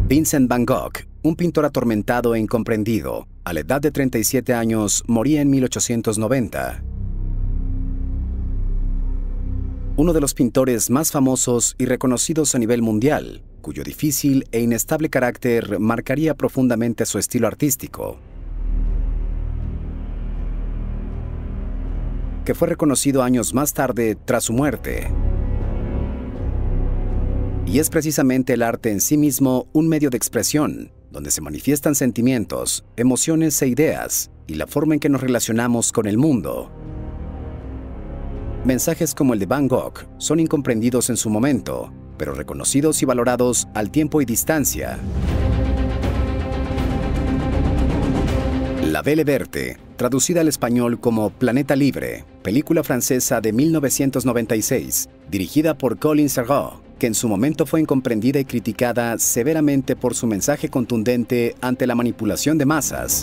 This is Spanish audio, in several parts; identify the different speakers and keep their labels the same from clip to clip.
Speaker 1: Vincent van Gogh, un pintor atormentado e incomprendido, a la edad de 37 años, moría en 1890. Uno de los pintores más famosos y reconocidos a nivel mundial, cuyo difícil e inestable carácter marcaría profundamente su estilo artístico, que fue reconocido años más tarde tras su muerte. Y es precisamente el arte en sí mismo un medio de expresión, donde se manifiestan sentimientos, emociones e ideas, y la forma en que nos relacionamos con el mundo. Mensajes como el de Van Gogh son incomprendidos en su momento, pero reconocidos y valorados al tiempo y distancia. La Belle Verte, traducida al español como Planeta Libre, película francesa de 1996, dirigida por Colin Serrault, que en su momento fue incomprendida y criticada severamente por su mensaje contundente ante la manipulación de masas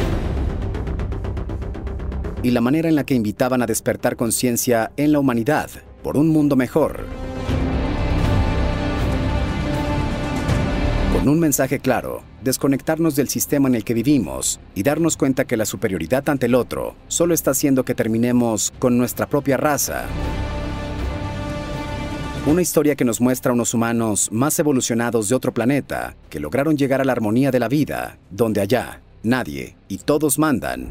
Speaker 1: y la manera en la que invitaban a despertar conciencia en la humanidad por un mundo mejor. Con un mensaje claro, desconectarnos del sistema en el que vivimos y darnos cuenta que la superioridad ante el otro solo está haciendo que terminemos con nuestra propia raza. Una historia que nos muestra a unos humanos más evolucionados de otro planeta que lograron llegar a la armonía de la vida, donde allá nadie y todos mandan.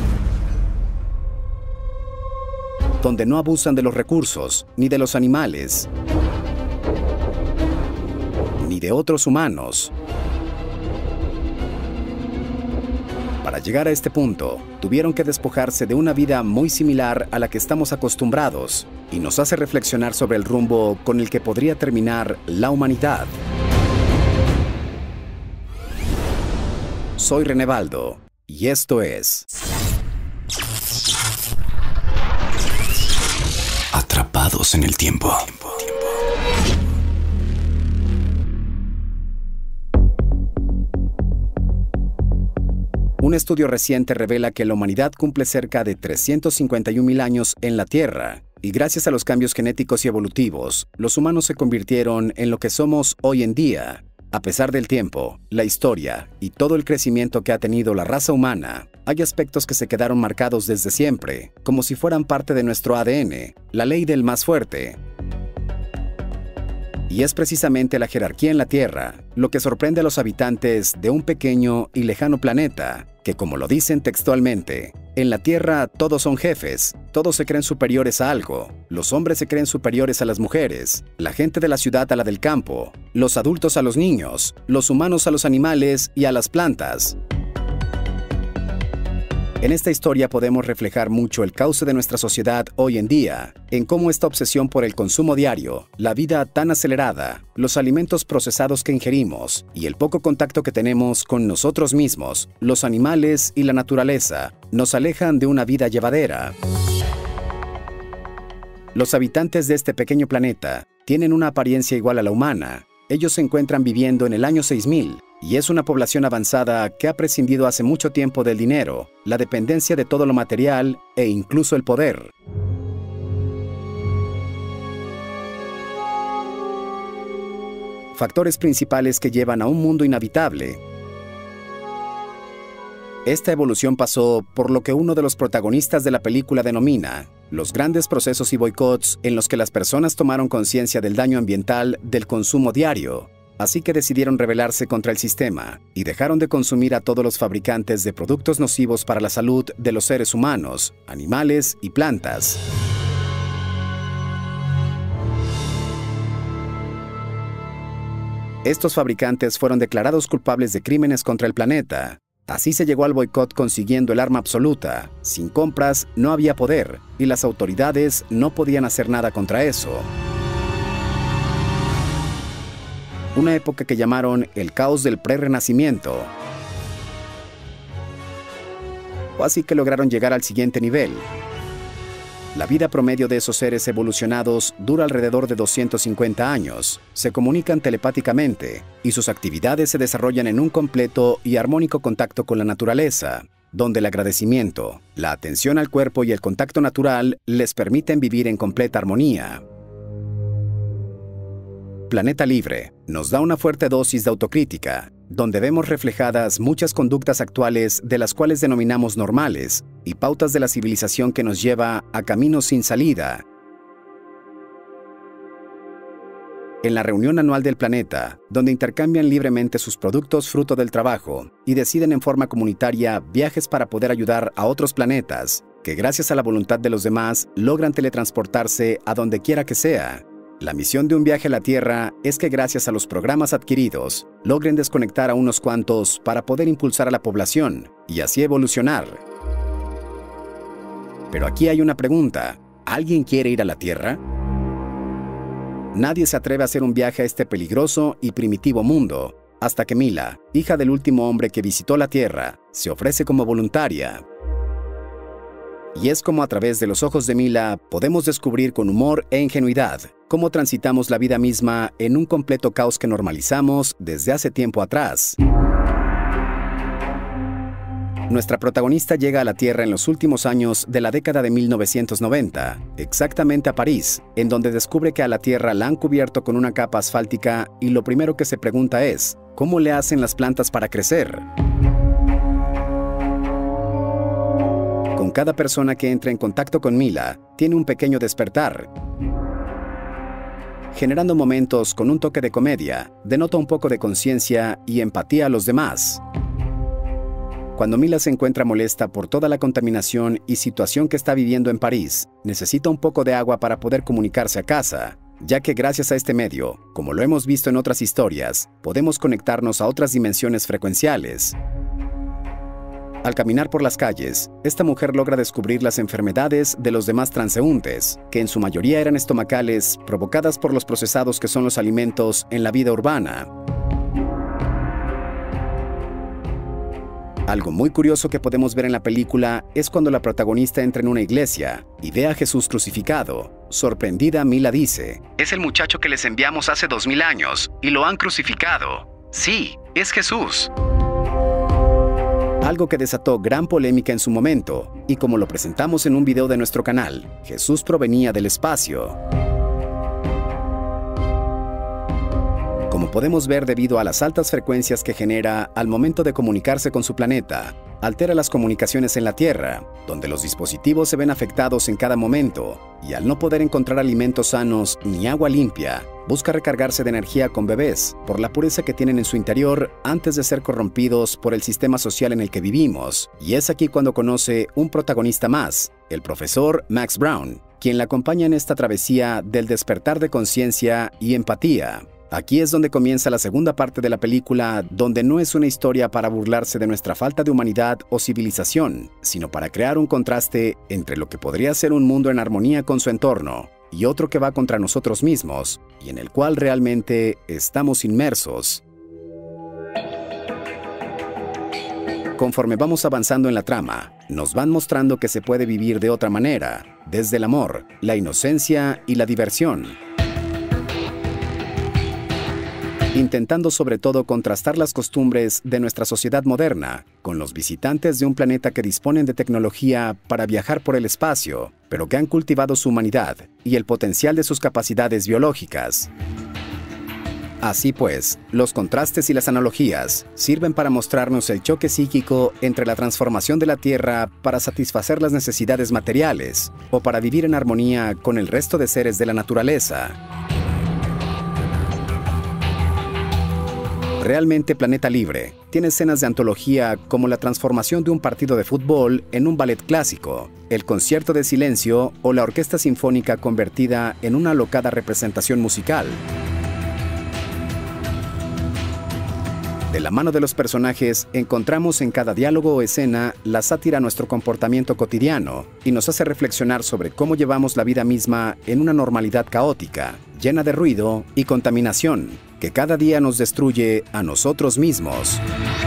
Speaker 1: Donde no abusan de los recursos, ni de los animales, ni de otros humanos. Para llegar a este punto, tuvieron que despojarse de una vida muy similar a la que estamos acostumbrados, y nos hace reflexionar sobre el rumbo con el que podría terminar la humanidad. Soy René Baldo, y esto es Atrapados en el Tiempo. Un estudio reciente revela que la humanidad cumple cerca de 351.000 años en la Tierra, y gracias a los cambios genéticos y evolutivos, los humanos se convirtieron en lo que somos hoy en día. A pesar del tiempo, la historia y todo el crecimiento que ha tenido la raza humana, hay aspectos que se quedaron marcados desde siempre, como si fueran parte de nuestro ADN, la ley del más fuerte. Y es precisamente la jerarquía en la Tierra lo que sorprende a los habitantes de un pequeño y lejano planeta, que como lo dicen textualmente, en la Tierra todos son jefes, todos se creen superiores a algo, los hombres se creen superiores a las mujeres, la gente de la ciudad a la del campo, los adultos a los niños, los humanos a los animales y a las plantas. En esta historia podemos reflejar mucho el cauce de nuestra sociedad hoy en día, en cómo esta obsesión por el consumo diario, la vida tan acelerada, los alimentos procesados que ingerimos y el poco contacto que tenemos con nosotros mismos, los animales y la naturaleza, nos alejan de una vida llevadera. Los habitantes de este pequeño planeta tienen una apariencia igual a la humana. Ellos se encuentran viviendo en el año 6000, y es una población avanzada que ha prescindido hace mucho tiempo del dinero, la dependencia de todo lo material e incluso el poder. Factores principales que llevan a un mundo inhabitable. Esta evolución pasó por lo que uno de los protagonistas de la película denomina los grandes procesos y boicots en los que las personas tomaron conciencia del daño ambiental del consumo diario. Así que decidieron rebelarse contra el sistema y dejaron de consumir a todos los fabricantes de productos nocivos para la salud de los seres humanos, animales y plantas. Estos fabricantes fueron declarados culpables de crímenes contra el planeta. Así se llegó al boicot consiguiendo el arma absoluta. Sin compras no había poder y las autoridades no podían hacer nada contra eso. Una época que llamaron el caos del prerrenacimiento. Así que lograron llegar al siguiente nivel. La vida promedio de esos seres evolucionados dura alrededor de 250 años, se comunican telepáticamente y sus actividades se desarrollan en un completo y armónico contacto con la naturaleza, donde el agradecimiento, la atención al cuerpo y el contacto natural les permiten vivir en completa armonía. Planeta Libre nos da una fuerte dosis de autocrítica, donde vemos reflejadas muchas conductas actuales de las cuales denominamos normales y pautas de la civilización que nos lleva a caminos sin salida. En la reunión anual del planeta, donde intercambian libremente sus productos fruto del trabajo y deciden en forma comunitaria viajes para poder ayudar a otros planetas, que gracias a la voluntad de los demás logran teletransportarse a donde quiera que sea. La misión de un viaje a la Tierra es que gracias a los programas adquiridos, logren desconectar a unos cuantos para poder impulsar a la población y así evolucionar. Pero aquí hay una pregunta: ¿alguien quiere ir a la Tierra? Nadie se atreve a hacer un viaje a este peligroso y primitivo mundo, hasta que Mila, hija del último hombre que visitó la Tierra, se ofrece como voluntaria. Y es como a través de los ojos de Mila podemos descubrir con humor e ingenuidad cómo transitamos la vida misma en un completo caos que normalizamos desde hace tiempo atrás. Nuestra protagonista llega a la Tierra en los últimos años de la década de 1990, exactamente a París, en donde descubre que a la Tierra la han cubierto con una capa asfáltica y lo primero que se pregunta es, ¿cómo le hacen las plantas para crecer? Con cada persona que entra en contacto con Mila, tiene un pequeño despertar, generando momentos con un toque de comedia, denota un poco de conciencia y empatía a los demás. Cuando Mila se encuentra molesta por toda la contaminación y situación que está viviendo en París, necesita un poco de agua para poder comunicarse a casa, ya que gracias a este medio, como lo hemos visto en otras historias, podemos conectarnos a otras dimensiones frecuenciales. Al caminar por las calles, esta mujer logra descubrir las enfermedades de los demás transeúntes, que en su mayoría eran estomacales, provocadas por los procesados que son los alimentos en la vida urbana. Algo muy curioso que podemos ver en la película es cuando la protagonista entra en una iglesia y ve a Jesús crucificado. Sorprendida, Mila dice: «Es el muchacho que les enviamos hace 2000 años y lo han crucificado. Sí, es Jesús». Algo que desató gran polémica en su momento, y como lo presentamos en un video de nuestro canal, Jesús provenía del espacio. Como podemos ver, debido a las altas frecuencias que genera al momento de comunicarse con su planeta, altera las comunicaciones en la Tierra, donde los dispositivos se ven afectados en cada momento, y al no poder encontrar alimentos sanos ni agua limpia, busca recargarse de energía con bebés, por la pureza que tienen en su interior antes de ser corrompidos por el sistema social en el que vivimos. Y es aquí cuando conoce un protagonista más, el profesor Max Brown, quien la acompaña en esta travesía del despertar de conciencia y empatía. Aquí es donde comienza la segunda parte de la película, donde no es una historia para burlarse de nuestra falta de humanidad o civilización, sino para crear un contraste entre lo que podría ser un mundo en armonía con su entorno y otro que va contra nosotros mismos, y en el cual realmente estamos inmersos. Conforme vamos avanzando en la trama, nos van mostrando que se puede vivir de otra manera, desde el amor, la inocencia y la diversión, intentando sobre todo contrastar las costumbres de nuestra sociedad moderna con los visitantes de un planeta que disponen de tecnología para viajar por el espacio, pero que han cultivado su humanidad y el potencial de sus capacidades biológicas. Así pues, los contrastes y las analogías sirven para mostrarnos el choque psíquico entre la transformación de la Tierra para satisfacer las necesidades materiales o para vivir en armonía con el resto de seres de la naturaleza. Realmente Planeta Libre tiene escenas de antología como la transformación de un partido de fútbol en un ballet clásico, el concierto de silencio o la orquesta sinfónica convertida en una alocada representación musical. De la mano de los personajes, encontramos en cada diálogo o escena la sátira a nuestro comportamiento cotidiano y nos hace reflexionar sobre cómo llevamos la vida misma en una normalidad caótica, llena de ruido y contaminación, que cada día nos destruye a nosotros mismos.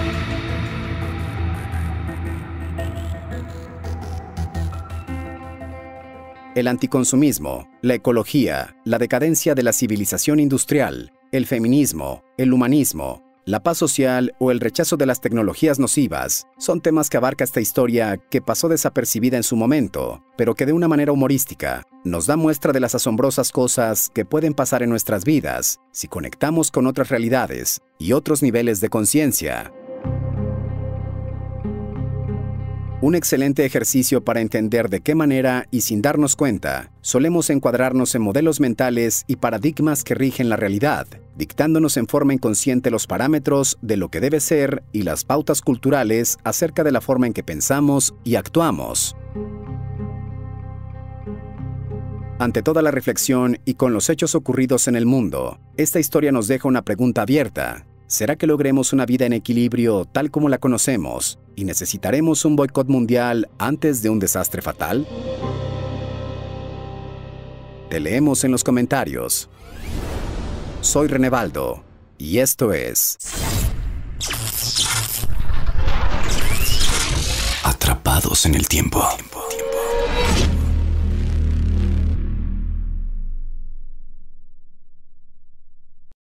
Speaker 1: El anticonsumismo, la ecología, la decadencia de la civilización industrial, el feminismo, el humanismo, La paz social o el rechazo de las tecnologías nocivas son temas que abarca esta historia que pasó desapercibida en su momento, pero que de una manera humorística nos da muestra de las asombrosas cosas que pueden pasar en nuestras vidas si conectamos con otras realidades y otros niveles de conciencia. Un excelente ejercicio para entender de qué manera y sin darnos cuenta, solemos encuadrarnos en modelos mentales y paradigmas que rigen la realidad, dictándonos en forma inconsciente los parámetros de lo que debe ser y las pautas culturales acerca de la forma en que pensamos y actuamos. Ante toda la reflexión y con los hechos ocurridos en el mundo, esta historia nos deja una pregunta abierta. ¿Será que logremos una vida en equilibrio tal como la conocemos y necesitaremos un boicot mundial antes de un desastre fatal? Te leemos en los comentarios. Soy René Baldo y esto es Atrapados en el Tiempo.